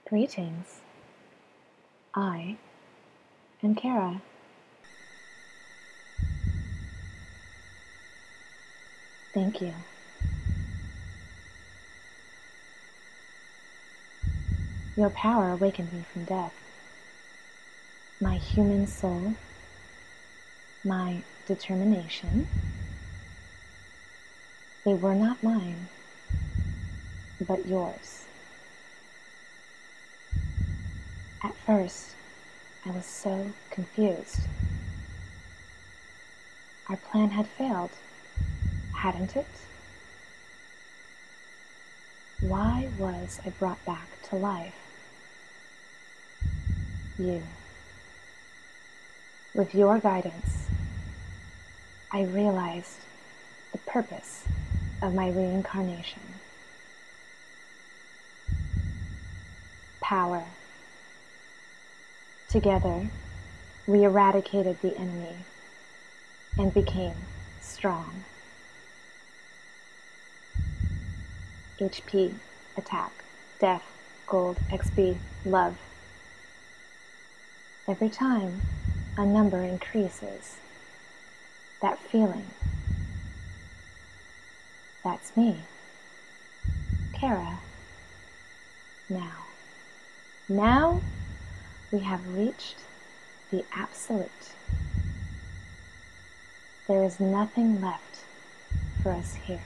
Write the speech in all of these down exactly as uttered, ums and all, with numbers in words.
Greetings. I am Kara. Thank you. Your power awakened me from death. My human soul, my determination, they were not mine, but yours. At first, I was so confused. Our plan had failed, hadn't it? Why was I brought back to life? You. With your guidance, I realized the purpose of my reincarnation. Power. Together, we eradicated the enemy and became strong. H P, attack, death, gold, X P, love. Every time a number increases, that feeling, that's me, Kara. Now, now we have reached the absolute. There is nothing left for us here.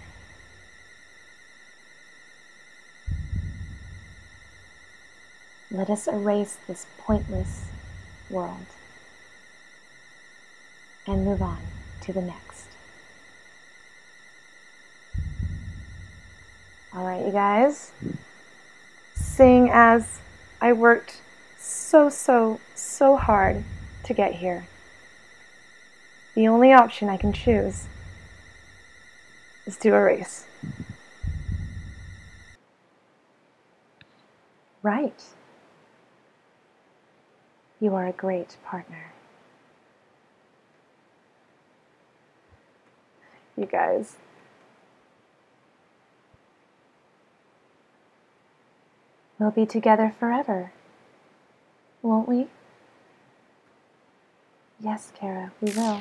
Let us erase this pointless world and move on to the next. All right, you guys. Seeing as I worked so, so, so hard to get here, the only option I can choose is to erase. Right. You are a great partner. You guys. We'll be together forever, won't we? Yes, Kara, we will.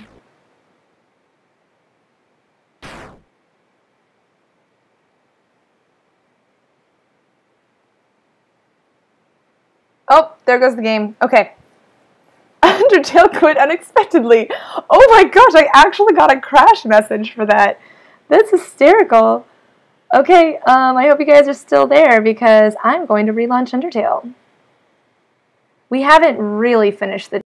Oh, there goes the game. Okay. Undertale quit unexpectedly. Oh my gosh, I actually got a crash message for that. That's hysterical. Okay, um, I hope you guys are still there because I'm going to relaunch Undertale. We haven't really finished the